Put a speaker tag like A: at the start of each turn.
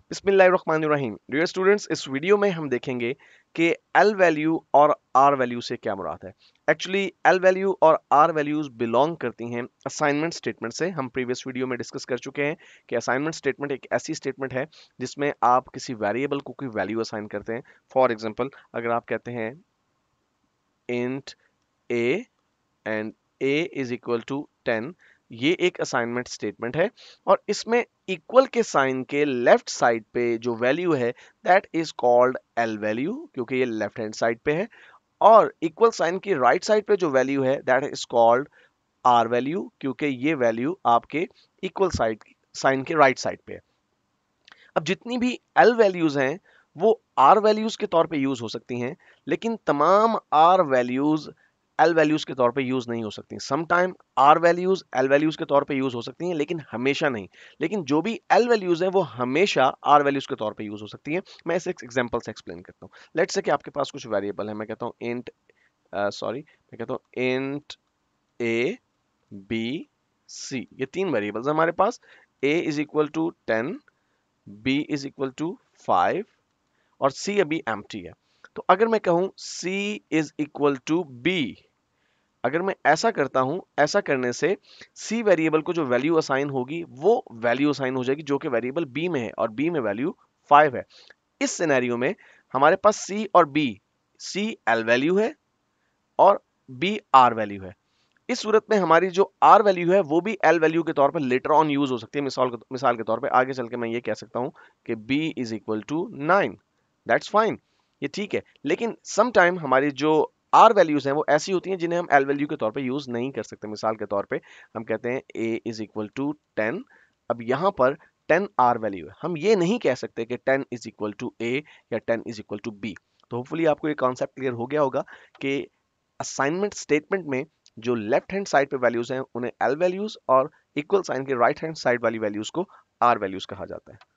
A: बिस्मिल्लाहिर्रहमानिर्रहीम। Dear students, इस video में हम देखेंगे कि एल वैल्यू और आर वैल्यू से क्या मुराद है। एक्चुअली एल वैल्यू और आर वैल्यूज बिलोंग करती हैं असाइनमेंट स्टेटमेंट से। हम प्रीवियस वीडियो में डिस्कस कर चुके हैं कि असाइनमेंट स्टेटमेंट एक ऐसी स्टेटमेंट है जिसमें आप किसी वेरिएबल को कोई वैल्यू असाइन करते हैं। फॉर एग्जांपल, अगर आप कहते हैं int a and a is equal to 10, ये एक असाइनमेंट स्टेटमेंट है और इसमें इक्वल के साइन के लेफ्ट साइड पे जो वैल्यू है that is called L value, क्योंकि ये लेफ्ट हैंड साइड पे है। और इक्वल साइन की राइट साइड पे जो वैल्यू है that is called R value, क्योंकि ये वैल्यू आपके इक्वल साइड साइन के राइट साइड पे है। अब जितनी भी एल वैल्यूज हैं वो आर वैल्यूज के तौर पे यूज हो सकती हैं, लेकिन तमाम आर वैल्यूज एल वैल्यूज के तौर पे यूज नहीं हो सकती। Some time R values L values के तौर पे यूज हो सकती हैं, लेकिन हमेशा नहीं। लेकिन जो भी एल वैल्यूज हैं वो हमेशा आर वैल्यूज के तौर पे यूज हो सकती हैं। मैं इसे एक एग्जांपल से एक्सप्लेन करता हूँ। लेट्स से कि आपके पास कुछ वेरिएबल है। मैं कहता हूँ इंट मैं कहता हूँ इंट ए बी सी, ये तीन वेरिएबल्स हमारे पास। A is equal to 10, b is equal to 5 और c अभी एम्प्टी है। तो अगर मैं कहूं c is equal to b, अगर मैं ऐसा करता हूं, ऐसा करने से c वेरिएबल को जो वैल्यू असाइन होगी वो वैल्यू असाइन हो जाएगी जो कि वेरिएबल b में है और b में वैल्यू 5 है। इस सिनेरियो में हमारे पास c और b, c l वैल्यू है और b r वैल्यू है। इस सूरत में हमारी जो आर वैल्यू है वो भी एल वैल्यू के तौर पर लेटर ऑन यूज हो सकती है। मिसाल के तौर पे आगे चल के मैं ये कह सकता हूं कि b is equal to 9। That's fine, ये ठीक है। लेकिन सम टाइम हमारी जो आर वैल्यूज हैं वो ऐसी होती हैं जिन्हें हम एल वैल्यू के तौर पे यूज नहीं कर सकते। मिसाल के तौर पे हम कहते हैं a इज इक्वल टू 10। अब यहाँ पर 10 आर वैल्यू है, हम ये नहीं कह सकते कि 10 इज इक्वल टू a या 10 इज इक्वल टू b। तो होपफुली आपको ये कॉन्सेप्ट क्लियर हो गया होगा कि असाइनमेंट स्टेटमेंट में जो लेफ्ट हैंड साइड पे वैल्यूज हैं उन्हें एल वैल्यूज और इक्वल साइन के राइट हैंड साइड वाली वैल्यूज को आर वैल्यूज कहा जाता है।